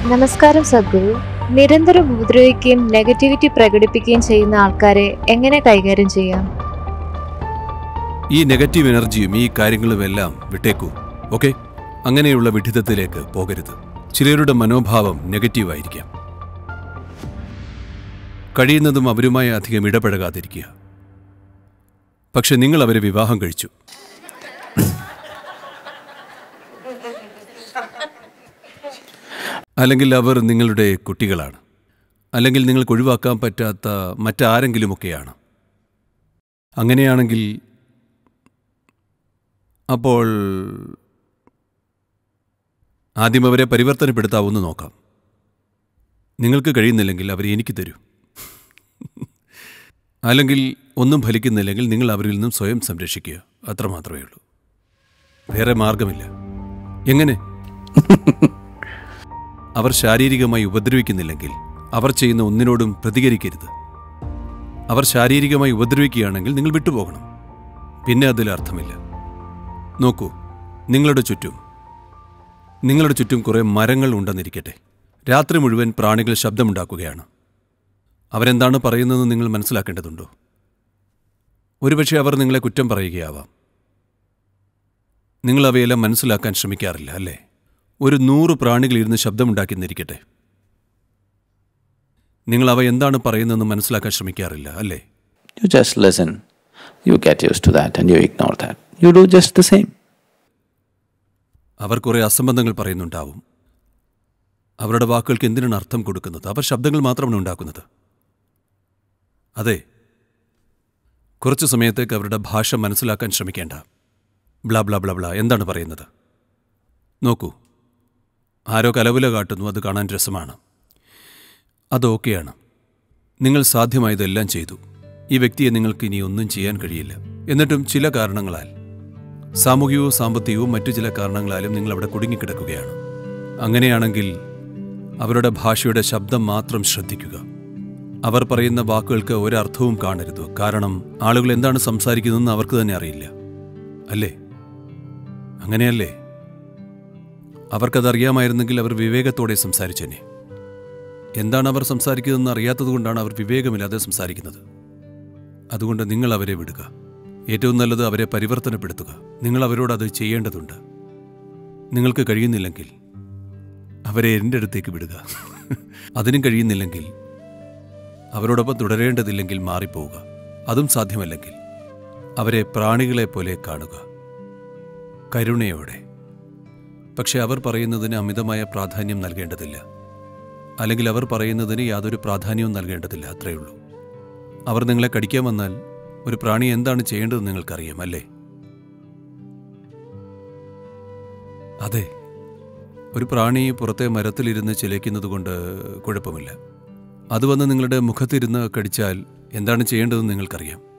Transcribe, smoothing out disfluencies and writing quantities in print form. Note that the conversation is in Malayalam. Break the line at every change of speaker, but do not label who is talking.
നമസ്കാരം സദ്ഗുരു. നിരന്തരം ഉപദ്രവിക്കുകയും നെഗറ്റിവിറ്റി പ്രകടിപ്പിക്കുകയും ചെയ്യുന്ന ആൾക്കാരെ എങ്ങനെ കൈകാര്യം ചെയ്യാം?
ഈ നെഗറ്റീവ് എനർജിയും ഈ കാര്യങ്ങളുമെല്ലാം വിട്ടേക്കൂ. ഓക്കെ, അങ്ങനെയുള്ള വിഡിത്തത്തിലേക്ക് പോകരുത്. ചിലരുടെ മനോഭാവം നെഗറ്റീവായിരിക്കാം. കഴിയുന്നതും അവരുമായി അധികം ഇടപഴകാതിരിക്കുക. പക്ഷെ നിങ്ങൾ അവരെ വിവാഹം കഴിച്ചു. അല്ലെങ്കിൽ അവർ നിങ്ങളുടെ കുട്ടികളാണ്, അല്ലെങ്കിൽ നിങ്ങൾക്ക് ഒഴിവാക്കാൻ പറ്റാത്ത മറ്റാരെങ്കിലുമൊക്കെയാണ്. അങ്ങനെയാണെങ്കിൽ അപ്പോൾ ആദ്യം അവരെ പരിവർത്തനപ്പെടുത്താവുന്ന നോക്കാം. നിങ്ങൾക്ക് കഴിയുന്നില്ലെങ്കിൽ അവരെ എനിക്ക് തരൂ. അല്ലെങ്കിൽ ഒന്നും ഫലിക്കുന്നില്ലെങ്കിൽ നിങ്ങൾ അവരിൽ നിന്നും സ്വയം സംരക്ഷിക്കുക. അത്രമാത്രമേ ഉള്ളൂ. വേറെ മാർഗമില്ല. എങ്ങനെ? അവർ ശാരീരികമായി ഉപദ്രവിക്കുന്നില്ലെങ്കിൽ അവർ ചെയ്യുന്ന ഒന്നിനോടും പ്രതികരിക്കരുത്. അവർ ശാരീരികമായി ഉപദ്രവിക്കുകയാണെങ്കിൽ നിങ്ങൾ വിട്ടുപോകണം. പിന്നെ അതിൽ അർത്ഥമില്ല. നോക്കൂ, നിങ്ങളുടെ ചുറ്റും കുറേ മരങ്ങൾ ഉണ്ടെന്നിരിക്കട്ടെ. രാത്രി മുഴുവൻ പ്രാണികൾ ശബ്ദമുണ്ടാക്കുകയാണ്. അവരെന്താണ് പറയുന്നതെന്ന് നിങ്ങൾ മനസ്സിലാക്കേണ്ടതുണ്ടോ? ഒരുപക്ഷെ അവർ നിങ്ങളെ കുറ്റം പറയുകയാവാം. നിങ്ങൾ അവയെല്ലാം മനസ്സിലാക്കാൻ ശ്രമിക്കാറില്ല, അല്ലേ? ഒരു 100 പ്രാണികളിരുന്ന് ശബ്ദമുണ്ടാക്കിയെന്നിരിക്കട്ടെ. നിങ്ങൾ അവ എന്താണ് പറയുന്നതെന്ന് മനസ്സിലാക്കാൻ ശ്രമിക്കാറില്ല, അല്ലേ?
You just listen. You get used to that and you ignore that. You do just the same.
അവർ കുറേ അസംബന്ധങ്ങൾ പറയുന്നുണ്ടാവും. അവരുടെ വാക്കുകൾക്ക് എന്തിനാണ് അർത്ഥം കൊടുക്കുന്നത്? അവർ ശബ്ദങ്ങൾ മാത്രമാണ് ഉണ്ടാക്കുന്നത്. അതെ, കുറച്ചു സമയത്തേക്ക് അവരുടെ ഭാഷ മനസ്സിലാക്കാൻ ശ്രമിക്കേണ്ട. ബ്ലാ ബ്ലാ ബ്ലാ ബ്ലാ എന്താണ് പറയുന്നത്? നോക്കൂ, ആരോ കലവില കാട്ടുന്നു. അത് കാണാൻ രസമാണ്. അതൊക്കെയാണ്. നിങ്ങൾ സാധ്യമായതെല്ലാം ചെയ്തു. ഈ വ്യക്തിയെ നിങ്ങൾക്ക് ഇനി ഒന്നും ചെയ്യാൻ കഴിയില്ല. എന്നിട്ടും ചില കാരണങ്ങളാൽ, സാമൂഹികവും സാമ്പത്തികവും മറ്റു ചില കാരണങ്ങളാലും നിങ്ങൾ അവിടെ കുടുങ്ങിക്കിടക്കുകയാണ്. അങ്ങനെയാണെങ്കിൽ അവരുടെ ഭാഷയുടെ ശബ്ദം മാത്രം ശ്രദ്ധിക്കുക. അവർ പറയുന്ന വാക്കുകൾക്ക് ഒരർത്ഥവും കാണരുത്. കാരണം ആളുകൾ എന്താണ് സംസാരിക്കുന്നതെന്ന് അവർക്ക് തന്നെ അറിയില്ല, അല്ലേ? അങ്ങനെയല്ലേ? അവർക്കതറിയാമായിരുന്നെങ്കിൽ അവർ വിവേകത്തോടെ സംസാരിച്ചേനെ. എന്താണ് അവർ സംസാരിക്കുന്നതെന്ന് അറിയാത്തതുകൊണ്ടാണ് അവർ വിവേകമില്ലാതെ സംസാരിക്കുന്നത്. അതുകൊണ്ട് നിങ്ങൾ അവരെ വിടുക. ഏറ്റവും നല്ലത് അവരെ പരിവർത്തനപ്പെടുത്തുക. നിങ്ങൾ അവരോട് അത് ചെയ്യേണ്ടതുണ്ട്. നിങ്ങൾക്ക് കഴിയുന്നില്ലെങ്കിൽ അവരെ എൻ്റെ അടുത്തേക്ക് വിടുക. അതിനും കഴിയുന്നില്ലെങ്കിൽ, അവരോടൊപ്പം തുടരേണ്ടതില്ലെങ്കിൽ മാറിപ്പോവുക. അതും സാധ്യമല്ലെങ്കിൽ അവരെ പ്രാണികളെപ്പോലെ കാണുക, കരുണയോടെ. പക്ഷെ അവർ പറയുന്നതിന് അമിതമായ പ്രാധാന്യം നൽകേണ്ടതില്ല. അല്ലെങ്കിൽ അവർ പറയുന്നതിന് യാതൊരു പ്രാധാന്യവും നൽകേണ്ടതില്ല. അത്രയുള്ളൂ. അവർ നിങ്ങളെ കടിക്കാൻ വന്നാൽ ഒരു പ്രാണി എന്താണ് ചെയ്യേണ്ടതെന്ന് നിങ്ങൾക്കറിയാം, അല്ലേ? അതെ, ഒരു പ്രാണി പുറത്തെ മരത്തിലിരുന്ന് ചിലയ്ക്കുന്നത് കൊണ്ട് കുഴപ്പമില്ല. അത് വന്ന് നിങ്ങളുടെ മുഖത്തിരുന്ന് കടിച്ചാൽ എന്താണ് ചെയ്യേണ്ടതെന്ന് നിങ്ങൾക്കറിയാം.